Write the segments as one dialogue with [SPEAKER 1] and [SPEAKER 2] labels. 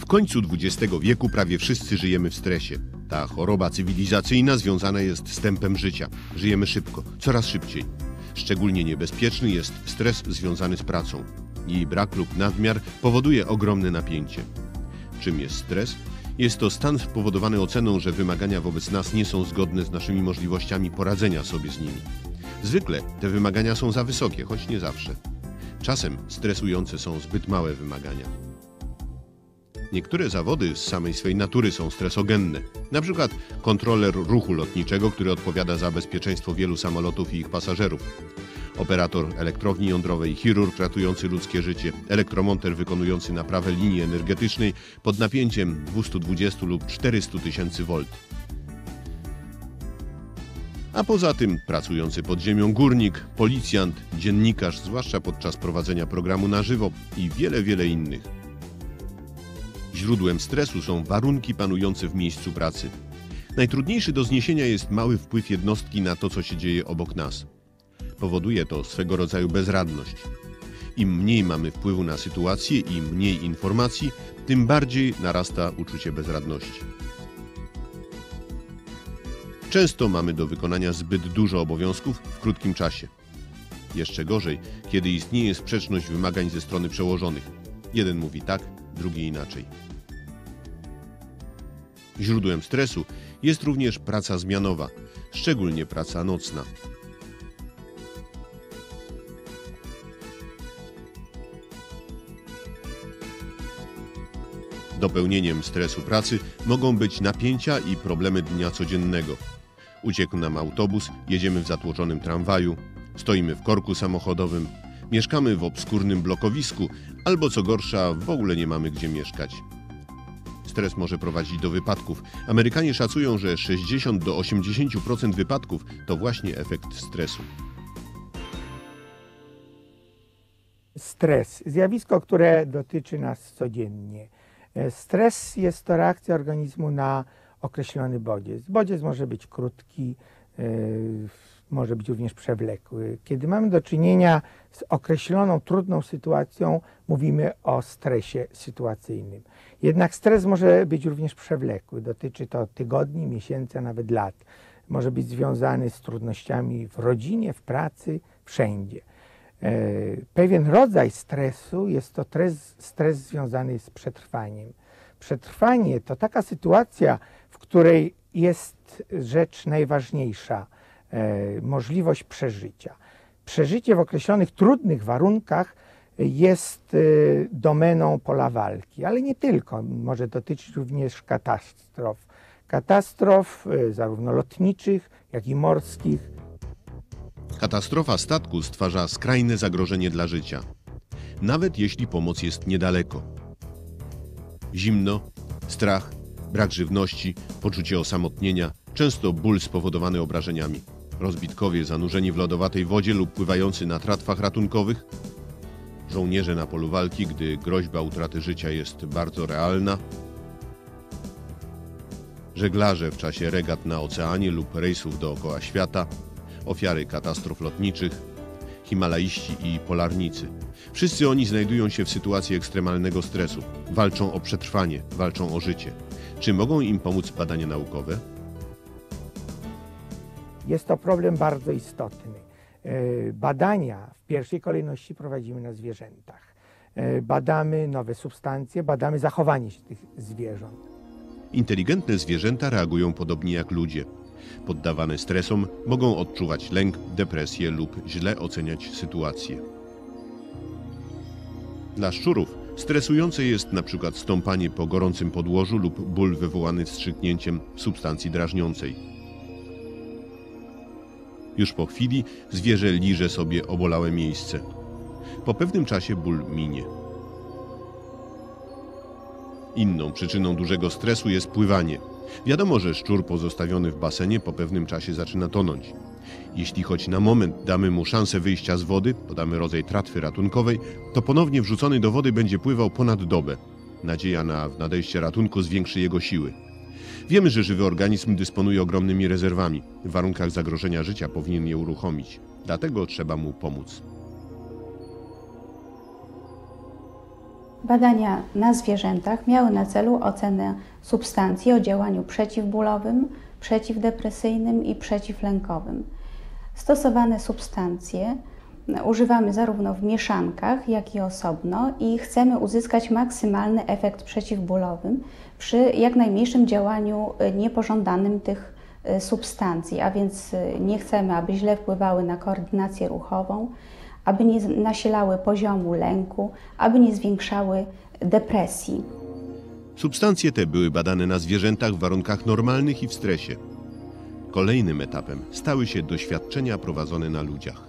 [SPEAKER 1] końcu XX wieku prawie wszyscy żyjemy w stresie. Ta choroba cywilizacyjna związana jest z tempem życia. Żyjemy szybko, coraz szybciej. Szczególnie niebezpieczny jest stres związany z pracą. Jej brak lub nadmiar powoduje ogromne napięcie. Czym jest stres? Jest to stan spowodowany oceną, że wymagania wobec nas nie są zgodne z naszymi możliwościami poradzenia sobie z nimi. Zwykle te wymagania są za wysokie, choć nie zawsze. Czasem stresujące są zbyt małe wymagania. Niektóre zawody z samej swej natury są stresogenne. Na przykład kontroler ruchu lotniczego, który odpowiada za bezpieczeństwo wielu samolotów i ich pasażerów. Operator elektrowni jądrowej, chirurg ratujący ludzkie życie, elektromonter wykonujący naprawę linii energetycznej pod napięciem 220 lub 400 tysięcy V. A poza tym pracujący pod ziemią górnik, policjant, dziennikarz, zwłaszcza podczas prowadzenia programu na żywo i wiele innych. Źródłem stresu są warunki panujące w miejscu pracy. Najtrudniejszy do zniesienia jest mały wpływ jednostki na to, co się dzieje obok nas. Powoduje to swego rodzaju bezradność. Im mniej mamy wpływu na sytuację i mniej informacji, tym bardziej narasta uczucie bezradności. Często mamy do wykonania zbyt dużo obowiązków w krótkim czasie. Jeszcze gorzej, kiedy istnieje sprzeczność wymagań ze strony przełożonych. Jeden mówi tak, drugi inaczej. Źródłem stresu jest również praca zmianowa, szczególnie praca nocna. Dopełnieniem stresu pracy mogą być napięcia i problemy dnia codziennego. Uciekł nam autobus, jedziemy w zatłoczonym tramwaju, stoimy w korku samochodowym, mieszkamy w obskurnym blokowisku albo co gorsza w ogóle nie mamy gdzie mieszkać. Stres może prowadzić do wypadków. Amerykanie szacują, że 60 do 80% wypadków to właśnie efekt stresu.
[SPEAKER 2] Stres. Zjawisko, które dotyczy nas codziennie. Stres jest to reakcja organizmu na określony bodziec. Bodziec może być krótki, może być również przewlekły. Kiedy mamy do czynienia z określoną, trudną sytuacją, mówimy o stresie sytuacyjnym. Jednak stres może być również przewlekły. Dotyczy to tygodni, miesięcy, a nawet lat. Może być związany z trudnościami w rodzinie, w pracy, wszędzie. Pewien rodzaj stresu jest to stres związany z przetrwaniem. Przetrwanie to taka sytuacja, w której jest rzecz najważniejsza, możliwość przeżycia. Przeżycie w określonych trudnych warunkach jest domeną pola walki, ale nie tylko. Może dotyczyć również katastrof. Katastrof zarówno lotniczych, jak i morskich.
[SPEAKER 1] Katastrofa statku stwarza skrajne zagrożenie dla życia, nawet jeśli pomoc jest niedaleko. Zimno, strach, brak żywności, poczucie osamotnienia, często ból spowodowany obrażeniami. Rozbitkowie zanurzeni w lodowatej wodzie lub pływający na tratwach ratunkowych. Żołnierze na polu walki, gdy groźba utraty życia jest bardzo realna. Żeglarze w czasie regat na oceanie lub rejsów dookoła świata. Ofiary katastrof lotniczych, himalaiści i polarnicy. Wszyscy oni znajdują się w sytuacji ekstremalnego stresu. Walczą o przetrwanie, walczą o życie. Czy mogą im pomóc badania naukowe?
[SPEAKER 2] Jest to problem bardzo istotny. Badania w pierwszej kolejności prowadzimy na zwierzętach. Badamy nowe substancje, badamy zachowanie się tych zwierząt.
[SPEAKER 1] Inteligentne zwierzęta reagują podobnie jak ludzie. Poddawane stresom mogą odczuwać lęk, depresję lub źle oceniać sytuację. Dla szczurów stresujące jest na przykład stąpanie po gorącym podłożu lub ból wywołany wstrzyknięciem substancji drażniącej. Już po chwili zwierzę liże sobie obolałe miejsce. Po pewnym czasie ból minie. Inną przyczyną dużego stresu jest pływanie. Wiadomo, że szczur pozostawiony w basenie po pewnym czasie zaczyna tonąć. Jeśli choć na moment damy mu szansę wyjścia z wody, podamy rodzaj tratwy ratunkowej, to ponownie wrzucony do wody będzie pływał ponad dobę. Nadzieja na nadejście ratunku zwiększy jego siły. Wiemy, że żywy organizm dysponuje ogromnymi rezerwami. W warunkach zagrożenia życia powinien je uruchomić. Dlatego trzeba mu pomóc.
[SPEAKER 3] Badania na zwierzętach miały na celu ocenę substancji o działaniu przeciwbólowym, przeciwdepresyjnym i przeciwlękowym. Stosowane substancje używamy zarówno w mieszankach, jak i osobno i chcemy uzyskać maksymalny efekt przeciwbólowy przy jak najmniejszym działaniu niepożądanym tych substancji, a więc nie chcemy, aby źle wpływały na koordynację ruchową, aby nie nasilały poziomu lęku, aby nie zwiększały depresji.
[SPEAKER 1] Substancje te były badane na zwierzętach w warunkach normalnych i w stresie. Kolejnym etapem stały się doświadczenia prowadzone na ludziach.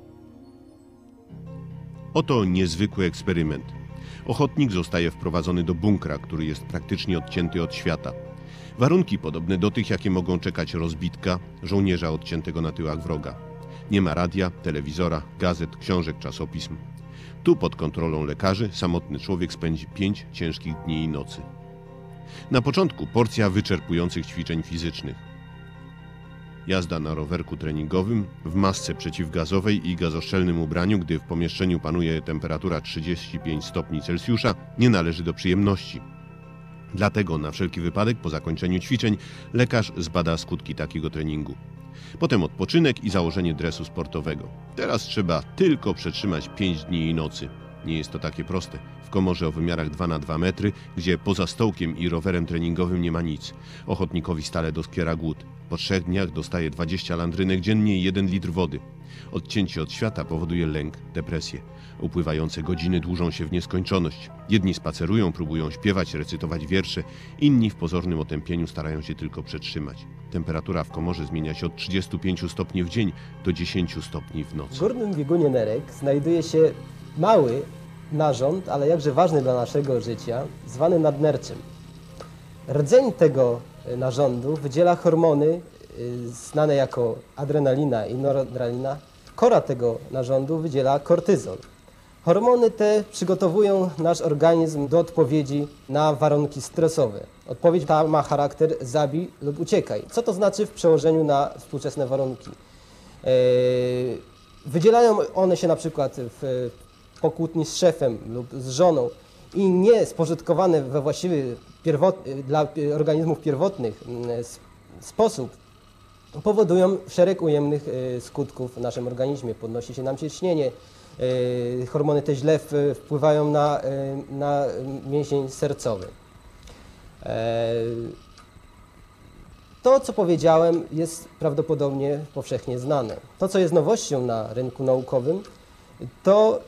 [SPEAKER 1] Oto niezwykły eksperyment. Ochotnik zostaje wprowadzony do bunkra, który jest praktycznie odcięty od świata. Warunki podobne do tych, jakie mogą czekać rozbitka, żołnierza odciętego na tyłach wroga. Nie ma radia, telewizora, gazet, książek, czasopism. Tu pod kontrolą lekarzy samotny człowiek spędzi 5 ciężkich dni i nocy. Na początku porcja wyczerpujących ćwiczeń fizycznych. Jazda na rowerku treningowym, w masce przeciwgazowej i gazoszczelnym ubraniu, gdy w pomieszczeniu panuje temperatura 35 stopni Celsjusza, nie należy do przyjemności. Dlatego na wszelki wypadek po zakończeniu ćwiczeń lekarz zbada skutki takiego treningu. Potem odpoczynek i założenie dresu sportowego. Teraz trzeba tylko przetrzymać 5 dni i nocy. Nie jest to takie proste. W komorze o wymiarach 2x2 metry, gdzie poza stołkiem i rowerem treningowym nie ma nic. Ochotnikowi stale doskwiera głód. Po 3 dniach dostaje 20 landrynek dziennie i 1 litr wody. Odcięcie od świata powoduje lęk, depresję. Upływające godziny dłużą się w nieskończoność. Jedni spacerują, próbują śpiewać, recytować wiersze, inni w pozornym otępieniu starają się tylko przetrzymać. Temperatura w komorze zmienia się od 35 stopni w dzień do 10 stopni w nocy.
[SPEAKER 4] W górnym biegunie nerek znajduje się mały narząd, ale jakże ważny dla naszego życia, zwany nadnerczem. Rdzeń tego narządu wydziela hormony znane jako adrenalina i noradrenalina. Kora tego narządu wydziela kortyzol. Hormony te przygotowują nasz organizm do odpowiedzi na warunki stresowe. Odpowiedź ta ma charakter zabij lub uciekaj. Co to znaczy w przełożeniu na współczesne warunki? Wydzielają one się na przykład po kłótni z szefem lub z żoną i nie spożytkowane we właściwy dla organizmów pierwotnych sposób powodują szereg ujemnych skutków w naszym organizmie. Podnosi się nam ciśnienie, hormony te źle wpływają na mięsień sercowy. To, co powiedziałem, jest prawdopodobnie powszechnie znane. To, co jest nowością na rynku naukowym, to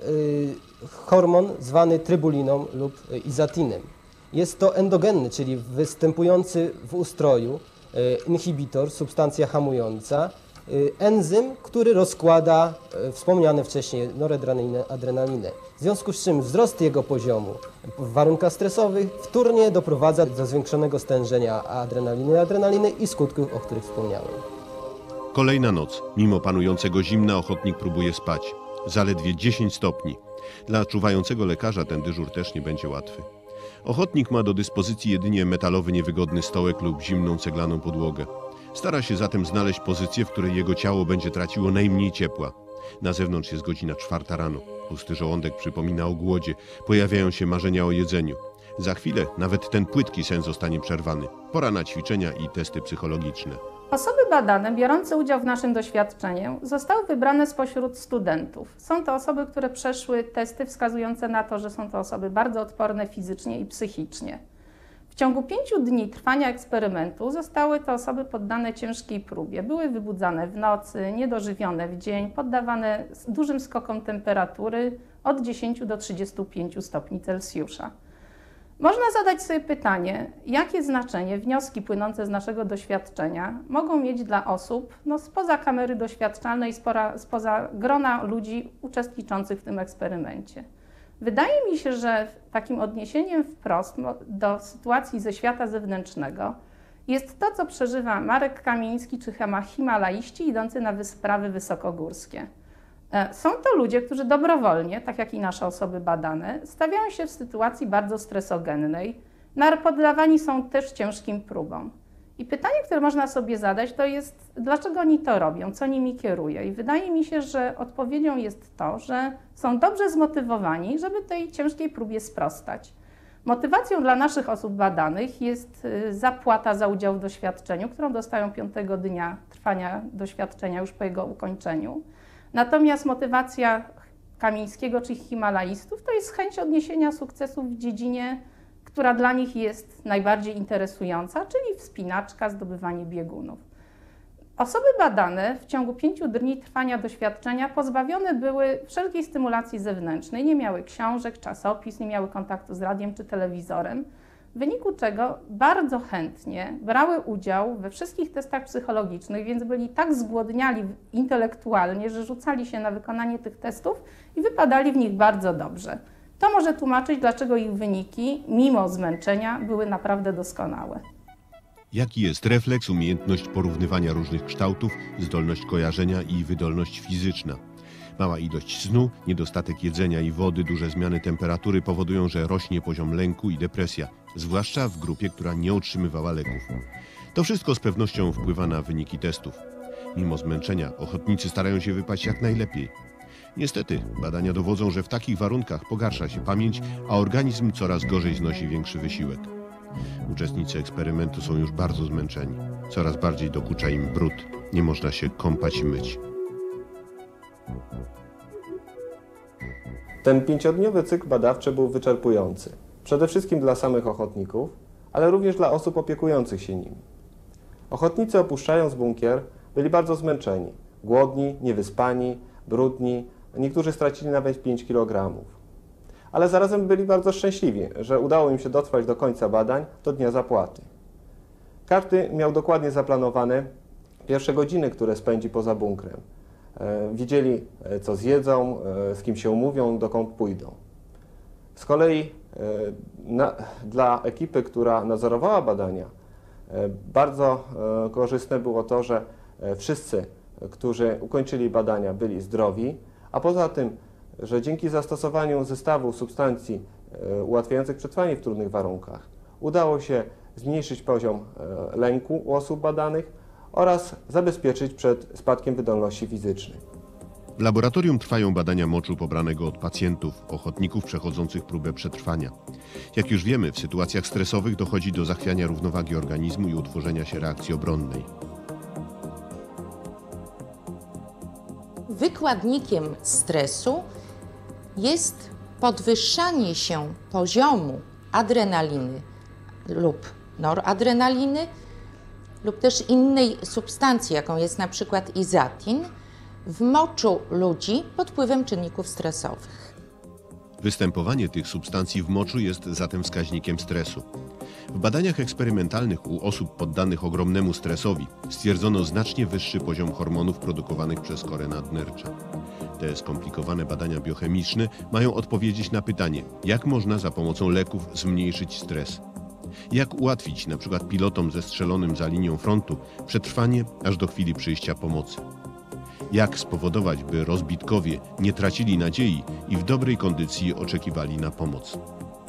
[SPEAKER 4] hormon zwany trybuliną lub izatinem. Jest to endogenny, czyli występujący w ustroju inhibitor, substancja hamująca, enzym, który rozkłada wspomniane wcześniej noradrenalinę, adrenalinę. W związku z czym wzrost jego poziomu w warunkach stresowych wtórnie doprowadza do zwiększonego stężenia adrenaliny i skutków, o których wspomniałem.
[SPEAKER 1] Kolejna noc. Mimo panującego zimna ochotnik próbuje spać. Zaledwie 10 stopni. Dla czuwającego lekarza ten dyżur też nie będzie łatwy. Ochotnik ma do dyspozycji jedynie metalowy niewygodny stołek lub zimną ceglaną podłogę. Stara się zatem znaleźć pozycję, w której jego ciało będzie traciło najmniej ciepła. Na zewnątrz jest godzina 4 rano. Pusty żołądek przypomina o głodzie. Pojawiają się marzenia o jedzeniu. Za chwilę nawet ten płytki sen zostanie przerwany. Pora na ćwiczenia i testy psychologiczne.
[SPEAKER 5] Osoby badane, biorące udział w naszym doświadczeniu, zostały wybrane spośród studentów. Są to osoby, które przeszły testy wskazujące na to, że są to osoby bardzo odporne fizycznie i psychicznie. W ciągu 5 dni trwania eksperymentu zostały to osoby poddane ciężkiej próbie. Były wybudzane w nocy, niedożywione w dzień, poddawane dużym skokom temperatury od 10 do 35 stopni Celsjusza. Można zadać sobie pytanie, jakie znaczenie wnioski płynące z naszego doświadczenia mogą mieć dla osób spoza kamery doświadczalnej, spoza grona ludzi uczestniczących w tym eksperymencie. Wydaje mi się, że takim odniesieniem wprost do sytuacji ze świata zewnętrznego jest to, co przeżywa Marek Kamiński czy himalaiści idący na wyprawy wysokogórskie. Są to ludzie, którzy dobrowolnie, tak jak i nasze osoby badane, stawiają się w sytuacji bardzo stresogennej, poddawani są też ciężkim próbom. I pytanie, które można sobie zadać, to jest, dlaczego oni to robią, co nimi kieruje. I wydaje mi się, że odpowiedzią jest to, że są dobrze zmotywowani, żeby tej ciężkiej próbie sprostać. Motywacją dla naszych osób badanych jest zapłata za udział w doświadczeniu, którą dostają 5. dnia trwania doświadczenia już po jego ukończeniu. Natomiast motywacja Kamińskiego czy Himalajstów to jest chęć odniesienia sukcesów w dziedzinie, która dla nich jest najbardziej interesująca, czyli wspinaczka, zdobywanie biegunów. Osoby badane w ciągu 5 dni trwania doświadczenia pozbawione były wszelkiej stymulacji zewnętrznej, nie miały książek, czasopism, nie miały kontaktu z radiem czy telewizorem, w wyniku czego bardzo chętnie brały udział we wszystkich testach psychologicznych, więc byli tak zgłodniali intelektualnie, że rzucali się na wykonanie tych testów i wypadali w nich bardzo dobrze. To może tłumaczyć, dlaczego ich wyniki, mimo zmęczenia, były naprawdę doskonałe.
[SPEAKER 1] Jaki jest refleks, umiejętność porównywania różnych kształtów, zdolność kojarzenia i wydolność fizyczna? Mała ilość snu, niedostatek jedzenia i wody, duże zmiany temperatury powodują, że rośnie poziom lęku i depresja, zwłaszcza w grupie, która nie otrzymywała leków. To wszystko z pewnością wpływa na wyniki testów. Mimo zmęczenia ochotnicy starają się wypaść jak najlepiej. Niestety, badania dowodzą, że w takich warunkach pogarsza się pamięć, a organizm coraz gorzej znosi większy wysiłek. Uczestnicy eksperymentu są już bardzo zmęczeni. Coraz bardziej dokucza im brud. Nie można się kąpać i myć.
[SPEAKER 6] Ten 5-dniowy cykl badawczy był wyczerpujący. Przede wszystkim dla samych ochotników, ale również dla osób opiekujących się nimi. Ochotnicy, opuszczając bunkier, byli bardzo zmęczeni. Głodni, niewyspani, brudni, niektórzy stracili nawet 5 kg. Ale zarazem byli bardzo szczęśliwi, że udało im się dotrwać do końca badań, do dnia zapłaty. Każdy miał dokładnie zaplanowane pierwsze godziny, które spędzi poza bunkrem. Wiedzieli, co zjedzą, z kim się umówią, dokąd pójdą. Z kolei dla ekipy, która nadzorowała badania, bardzo korzystne było to, że wszyscy, którzy ukończyli badania, byli zdrowi, a poza tym, że dzięki zastosowaniu zestawu substancji ułatwiających przetrwanie w trudnych warunkach udało się zmniejszyć poziom lęku u osób badanych oraz zabezpieczyć przed spadkiem wydolności fizycznej.
[SPEAKER 1] W laboratorium trwają badania moczu pobranego od pacjentów, ochotników przechodzących próbę przetrwania. Jak już wiemy, w sytuacjach stresowych dochodzi do zachwiania równowagi organizmu i utworzenia się reakcji obronnej.
[SPEAKER 7] Wykładnikiem stresu jest podwyższanie się poziomu adrenaliny lub noradrenaliny lub też innej substancji, jaką jest na przykład izatin, w moczu ludzi pod wpływem czynników stresowych.
[SPEAKER 1] Występowanie tych substancji w moczu jest zatem wskaźnikiem stresu. W badaniach eksperymentalnych u osób poddanych ogromnemu stresowi stwierdzono znacznie wyższy poziom hormonów produkowanych przez korę nadnercza. Te skomplikowane badania biochemiczne mają odpowiedzieć na pytanie, jak można za pomocą leków zmniejszyć stres. Jak ułatwić np. pilotom zestrzelonym za linią frontu przetrwanie aż do chwili przyjścia pomocy. Jak spowodować, by rozbitkowie nie tracili nadziei i w dobrej kondycji oczekiwali na pomoc.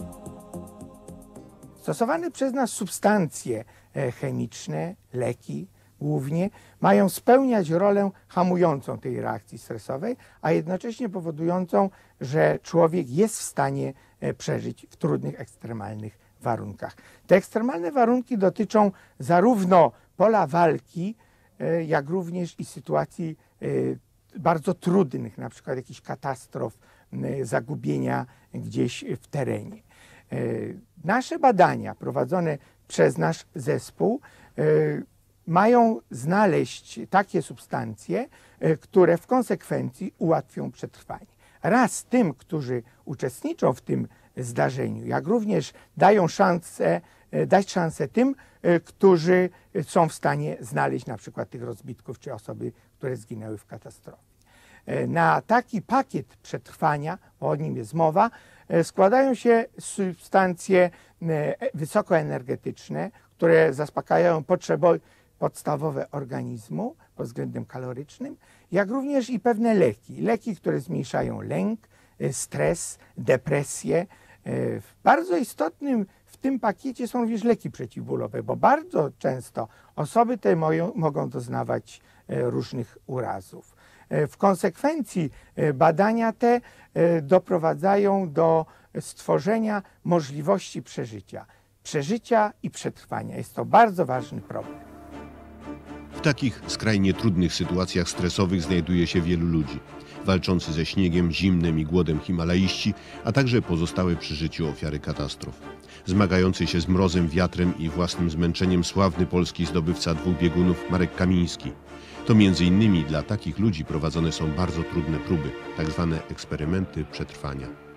[SPEAKER 2] Stosowane przez nas substancje chemiczne, leki głównie, mają spełniać rolę hamującą tej reakcji stresowej, a jednocześnie powodującą, że człowiek jest w stanie przeżyć w trudnych, ekstremalnych warunkach. Te ekstremalne warunki dotyczą zarówno pola walki, jak również i sytuacji bardzo trudnych, na przykład jakichś katastrof, zagubienia gdzieś w terenie. Nasze badania prowadzone przez nasz zespół mają znaleźć takie substancje, które w konsekwencji ułatwią przetrwanie. Raz tym, którzy uczestniczą w tym zdarzeniu, jak również dać szansę tym, którzy są w stanie znaleźć na przykład tych rozbitków czy osoby, które zginęły w katastrofie. Na taki pakiet przetrwania, bo o nim jest mowa, składają się substancje wysokoenergetyczne, które zaspokajają potrzeby podstawowe organizmu pod względem kalorycznym, jak również i pewne leki. Leki, które zmniejszają lęk, stres, depresję. Bardzo istotnym w tym pakiecie są również leki przeciwbólowe, bo bardzo często osoby te mogą doznawać różnych urazów. W konsekwencji badania te doprowadzają do stworzenia możliwości przeżycia i przetrwania. Jest to bardzo ważny problem.
[SPEAKER 1] W takich skrajnie trudnych sytuacjach stresowych znajduje się wielu ludzi. Walczący ze śniegiem, zimnem i głodem himalaiści, a także pozostałe przy życiu ofiary katastrof. Zmagający się z mrozem, wiatrem i własnym zmęczeniem sławny polski zdobywca 2 biegunów Marek Kamiński. To między innymi dla takich ludzi prowadzone są bardzo trudne próby, tak zwane eksperymenty przetrwania.